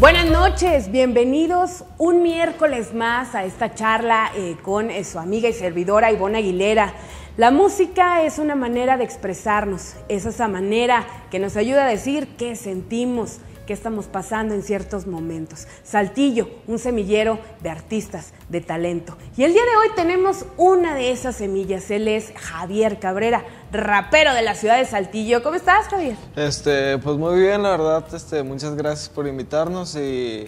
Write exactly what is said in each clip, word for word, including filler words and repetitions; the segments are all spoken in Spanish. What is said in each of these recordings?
Buenas noches, bienvenidos un miércoles más a esta charla eh, con eh, su amiga y servidora Ivonne Aguilera. La música es una manera de expresarnos, es esa manera que nos ayuda a decir qué sentimos, qué estamos pasando en ciertos momentos. Saltillo, un semillero de artistas, de talento. Y el día de hoy tenemos una de esas semillas, él es Javier Cabrera, rapero de la ciudad de Saltillo. ¿Cómo estás, Javier? Este, pues muy bien, la verdad, este, muchas gracias por invitarnos y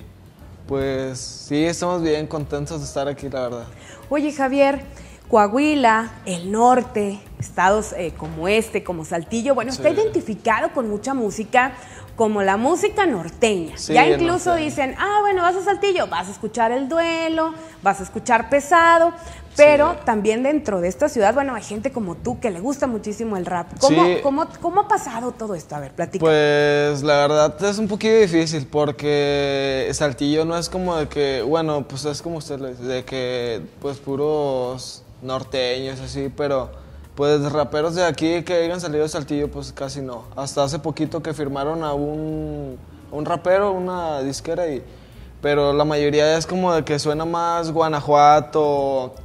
pues sí, estamos bien contentos de estar aquí, la verdad. Oye, Javier, Coahuila, el norte, estados eh, como este, como Saltillo, bueno, está Sí. identificado con mucha música, como la música norteña. Sí, ya incluso norteña. dicen, ah, bueno, vas a Saltillo, vas a escuchar el duelo, vas a escuchar pesado, pero Sí. también dentro de esta ciudad, bueno, hay gente como tú que le gusta muchísimo el rap. ¿Cómo, Sí. cómo, cómo ha pasado todo esto? A ver, platica. Pues la verdad es un poquito difícil porque Saltillo no es como de que, bueno, pues es como usted lo dice, de que pues puros norteños así, pero pues raperos de aquí que hayan salido de Saltillo pues casi no. Hasta hace poquito que firmaron a un, a un rapero, una disquera, y, pero la mayoría es como de que suena más Guanajuato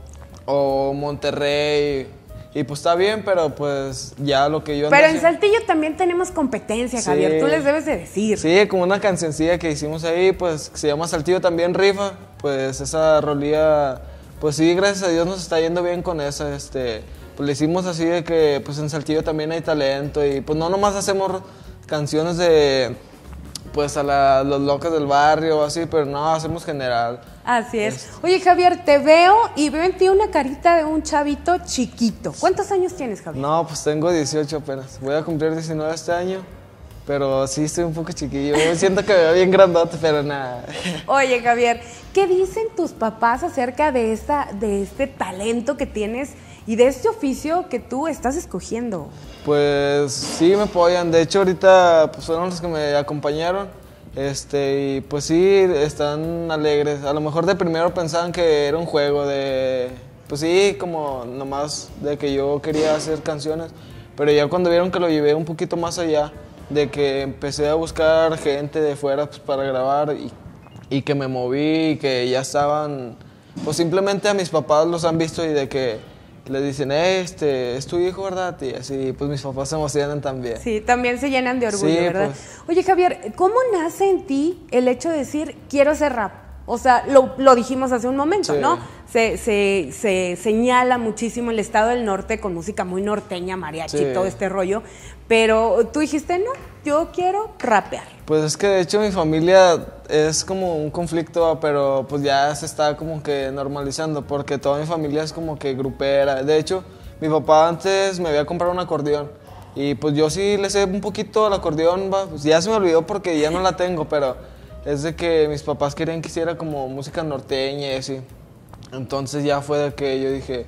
o Monterrey. Y pues está bien, pero pues ya lo que yo... ando Pero en haciendo- Saltillo también tenemos competencia, Sí. Javier, tú les debes de decir. Sí, como una cancioncilla que hicimos ahí, pues que se llama Saltillo también rifa, pues esa rolía, pues sí, gracias a Dios nos está yendo bien con esa, este, pues le hicimos así de que pues en Saltillo también hay talento y pues no nomás hacemos canciones de, pues a la- los locos del barrio o así, pero no, hacemos general. Así es. Oye, Javier, te veo y veo en ti una carita de un chavito chiquito. ¿Cuántos años tienes, Javier? No, pues tengo dieciocho apenas, voy a cumplir diecinueve este año, pero sí estoy un poco chiquillo, siento que me veo bien grandote, pero nada. Oye, Javier, ¿qué dicen tus papás acerca de, esta, de este talento que tienes y de este oficio que tú estás escogiendo? Pues sí me apoyan, de hecho ahorita pues fueron los que me acompañaron, este, y pues sí, están alegres. A lo mejor de primero pensaban que era un juego de, pues sí, como nomás de que yo quería hacer canciones, pero ya cuando vieron que lo llevé un poquito más allá, de que empecé a buscar gente de fuera pues, para grabar y, y que me moví y que ya estaban, pues simplemente a mis papás los han visto y de que le dicen, eh, este, es tu hijo, ¿verdad? Y así, pues mis papás se emocionan también. Sí, también se llenan de orgullo, Sí, ¿verdad? pues. Oye, Javier, ¿cómo nace en ti el hecho de decir, quiero hacer rap? O sea, lo, lo dijimos hace un momento, Sí. ¿no? Se, se, se señala muchísimo el estado del norte con música muy norteña, mariachi, Sí. todo este rollo, pero tú dijiste, no, yo quiero rapear. Pues es que de hecho mi familia es como un conflicto, pero pues ya se está como que normalizando, porque toda mi familia es como que grupera. De hecho, mi papá antes me había comprado un acordeón y pues yo sí le sé un poquito al acordeón, va, pues ya se me olvidó porque ya no la tengo, pero es de que mis papás querían que hiciera como música norteña y así. Entonces ya fue de que yo dije,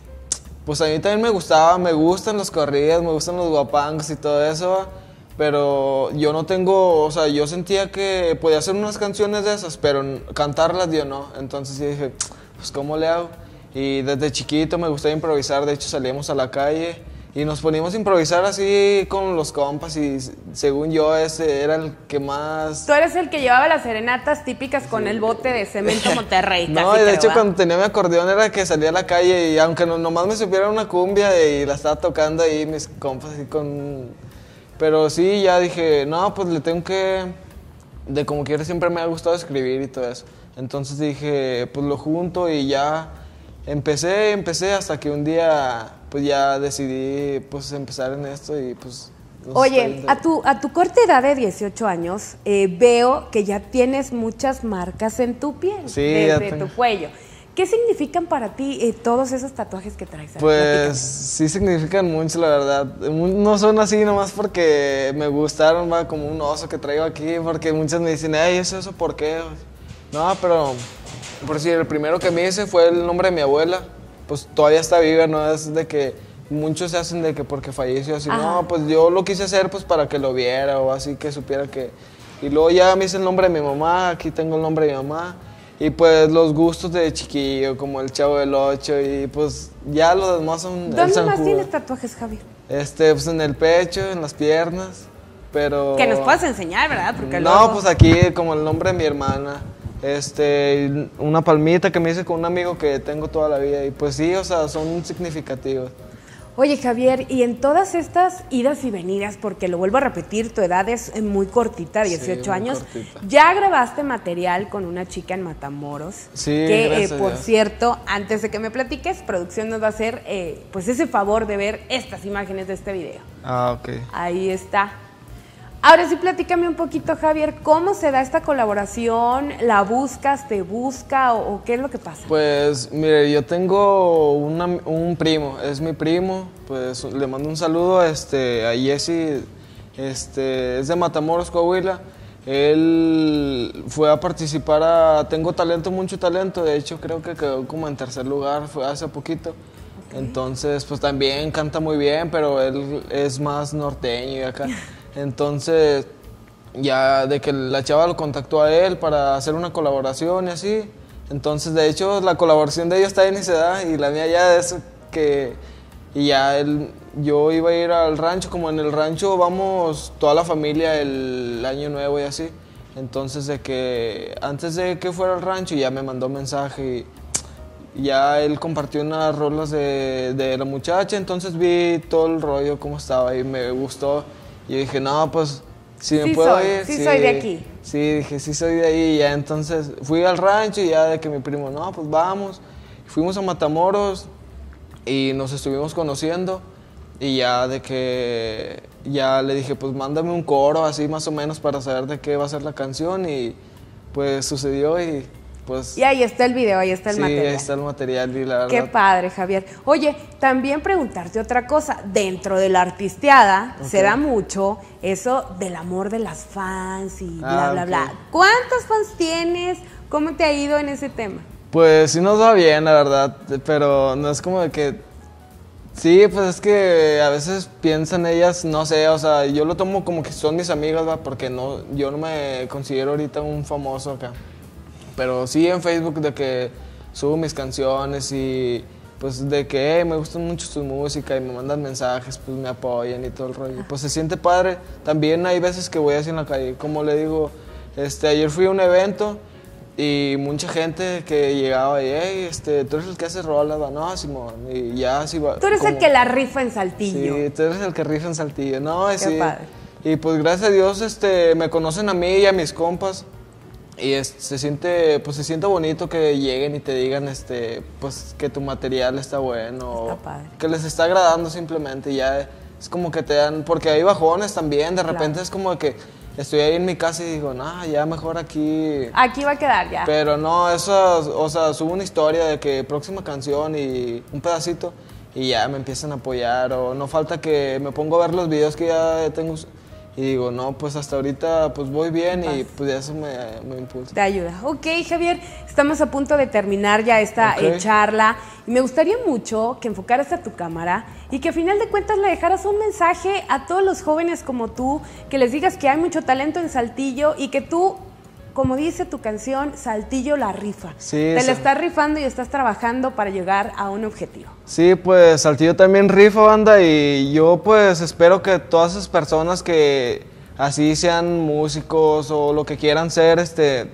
pues a mí también me gustaba, me gustan los corridos, me gustan los guapangos y todo eso, ¿va? Pero yo no tengo, o sea, yo sentía que podía hacer unas canciones de esas, pero n- cantarlas yo no. Entonces yo dije, pues ¿cómo le hago? Y desde chiquito me gustaba improvisar, de hecho salíamos a la calle y nos poníamos a improvisar así con los compas y s- según yo ese era el que más... Tú eres el que llevaba las serenatas típicas con el bote de cemento Monterrey. No, casi y de creo, hecho ¿va? cuando tenía mi acordeón era que salía a la calle y aunque no, nomás me supiera una cumbia y la estaba tocando ahí mis compas así con... Pero sí, ya dije, no, pues le tengo que... De como quiera siempre me ha gustado escribir y todo eso. Entonces dije, pues lo junto y ya empecé, empecé hasta que un día pues ya decidí pues empezar en esto y pues... nos está Oye, yendo a bien. tu, a tu corta edad de dieciocho años, eh, veo que ya tienes muchas marcas en tu piel, Sí, ya desde tengo. tu cuello. ¿Qué significan para ti eh, todos esos tatuajes que traes? A ver, Pues platícame. sí significan mucho, la verdad. No son así nomás porque me gustaron, va, como un oso que traigo aquí, porque muchos me dicen, ay, ¿eso, eso por qué? No, pero por si el primero que me hice fue el nombre de mi abuela, pues todavía está viva, no es de que muchos se hacen de que porque falleció así, Ajá. no, pues yo lo quise hacer pues para que lo viera o así que supiera que... Y luego ya me hice el nombre de mi mamá, aquí tengo el nombre de mi mamá. Y pues los gustos de chiquillo, como el Chavo del Ocho, y pues ya los demás son el ¿Dónde San más Judas. tienes tatuajes, Javier? Este, pues en el pecho, en las piernas, pero... Que nos puedas enseñar, ¿verdad? Porque no, luego... pues aquí como el nombre de mi hermana, este, una palmita que me hice con un amigo que tengo toda la vida y pues sí, o sea, son significativos. Oye, Javier, y en todas estas idas y venidas, porque lo vuelvo a repetir, tu edad es muy cortita, dieciocho sí, muy años, cortita. ya grabaste material con una chica en Matamoros, sí, que eh, por Dios. cierto, antes de que me platiques, producción nos va a hacer eh, pues ese favor de ver estas imágenes de este video. Ah, ok. Ahí está. Ahora sí, platícame un poquito, Javier, ¿cómo se da esta colaboración? ¿La buscas, te busca o, o qué es lo que pasa? Pues, mire, yo tengo una, un primo, es mi primo, pues le mando un saludo este, a Jesse, este, es de Matamoros, Coahuila. Él fue a participar a Tengo Talento, Mucho Talento, de hecho creo que quedó como en tercer lugar, fue hace poquito. Okay. Entonces, pues también canta muy bien, pero él es más norteño y acá. Entonces, ya de que la chava lo contactó a él para hacer una colaboración y así. Entonces, de hecho, la colaboración de ellos está en y se da, y la mía ya es que... Y ya él, yo iba a ir al rancho, como en el rancho vamos toda la familia el año nuevo y así. Entonces, de que antes de que fuera al rancho ya me mandó mensaje y ya él compartió unas rolas de, de la muchacha, entonces vi todo el rollo, cómo estaba y me gustó. Y dije, no, pues, si me sí puedo soy, ir. Sí, sí soy de aquí. Sí, dije, sí soy de ahí. Y ya entonces fui al rancho y ya de que mi primo, no, pues vamos. Fuimos a Matamoros y nos estuvimos conociendo. Y ya de que, ya le dije, pues mándame un coro así más o menos para saber de qué va a ser la canción. Y pues sucedió y... Pues, y ahí está el video, ahí está el sí, material. Sí, ahí está el material y la verdad. Qué padre, Javier. Oye, también preguntarte otra cosa. Dentro de la artisteada okay. se da mucho eso del amor de las fans y bla, ah, bla, okay. bla. ¿Cuántos fans tienes? ¿Cómo te ha ido en ese tema? Pues sí nos va bien, la verdad, pero no es como de que... Sí, pues es que a veces piensan ellas, no sé, o sea, yo lo tomo como que son mis amigas, ¿va? Porque no, yo no me considero ahorita un famoso acá. Pero sí en Facebook de que subo mis canciones y pues de que hey, me gusta mucho su música y me mandan mensajes, pues me apoyan y todo el rollo. Pues se siente padre. También hay veces que voy así en la calle, como le digo, este, ayer fui a un evento y mucha gente que llegaba y hey, este, tú eres el que hace rolas, ¿va? No, Simón, y ya así va. Tú eres como, el que la rifa en Saltillo. Sí, tú eres el que rifa en Saltillo, no, Qué sí. padre. Y pues gracias a Dios este, me conocen a mí y a mis compas. Y es, se siente pues se siente bonito que lleguen y te digan este pues que tu material está bueno, está padre. Que les está agradando simplemente, y ya es como que te dan, porque hay bajones también, de repente claro. es como que estoy ahí en mi casa y digo, no, ya mejor aquí. Aquí va a quedar ya. Pero no, eso, o sea, subo una historia de que próxima canción y un pedacito y ya me empiezan a apoyar, o no falta que me pongo a ver los videos que ya tengo. Y digo, no, pues hasta ahorita pues voy bien y pues eso me, me impulsa. Te ayuda. Ok, Javier, estamos a punto de terminar ya esta okay. eh, charla y me gustaría mucho que enfocaras a tu cámara y que a final de cuentas le dejaras un mensaje a todos los jóvenes como tú, que les digas que hay mucho talento en Saltillo y que tú, como dice tu canción, Saltillo la rifa. Sí, Te sí. la estás rifando y estás trabajando para llegar a un objetivo. Sí, pues Saltillo también rifa, banda, y yo pues espero que todas esas personas que así sean músicos o lo que quieran ser, este,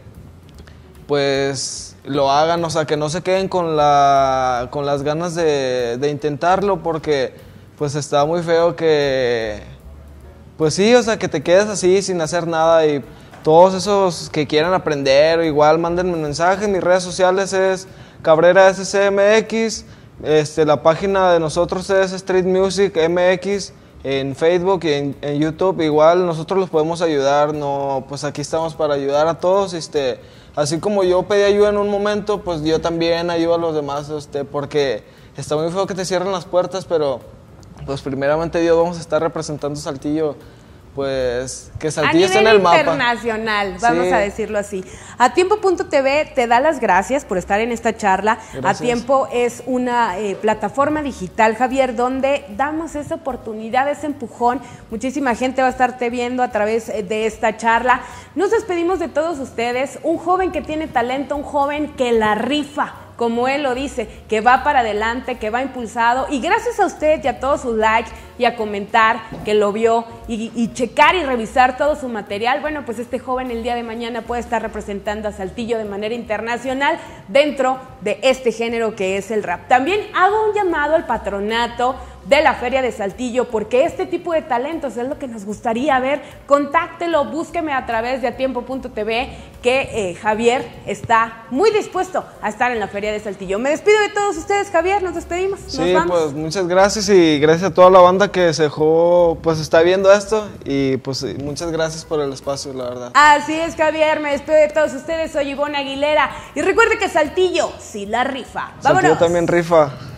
pues lo hagan, o sea, que no se queden con, la, con las ganas de, de intentarlo, porque pues está muy feo que, pues sí, o sea, que te quedes así sin hacer nada. Y todos esos que quieran aprender, igual mándenme un mensaje. Mis redes sociales es Cabrera S C M X, este, la página de nosotros es Street Music M X en Facebook y en, en YouTube. Igual nosotros los podemos ayudar, no, pues aquí estamos para ayudar a todos. Este, así como yo pedí ayuda en un momento, pues yo también ayudo a los demás, este, porque está muy feo que te cierren las puertas, pero pues primeramente Dios, vamos a estar representando Saltillo. Pues que Saltillo esté en el mapa. A nivel internacional, vamos sí. a decirlo así. A Tiempo punto T V te da las gracias por estar en esta charla. Gracias. A Tiempo es una eh, plataforma digital, Javier, donde damos esa oportunidad, ese empujón. Muchísima gente va a estarte viendo a través de esta charla. Nos despedimos de todos ustedes. Un joven que tiene talento, un joven que la rifa como él lo dice, que va para adelante, que va impulsado, y gracias a usted y a todos sus likes y a comentar que lo vio y, y checar y revisar todo su material, bueno, pues este joven el día de mañana puede estar representando a Saltillo de manera internacional dentro de este género que es el rap. También hago un llamado al patronato de la Feria de Saltillo, porque este tipo de talentos es lo que nos gustaría ver. Contáctelo, búsqueme a través de atiempo punto t v, que eh, Javier está muy dispuesto a estar en la Feria de Saltillo. Me despido de todos ustedes, Javier, nos despedimos. Sí, nos vamos. Pues muchas gracias, y gracias a toda la banda que se dejó, pues está viendo esto, y pues muchas gracias por el espacio, la verdad. Así es, Javier, me despido de todos ustedes, soy Ivonne Aguilera, y recuerde que Saltillo sí la rifa. ¡Vámonos! Saltillo también rifa.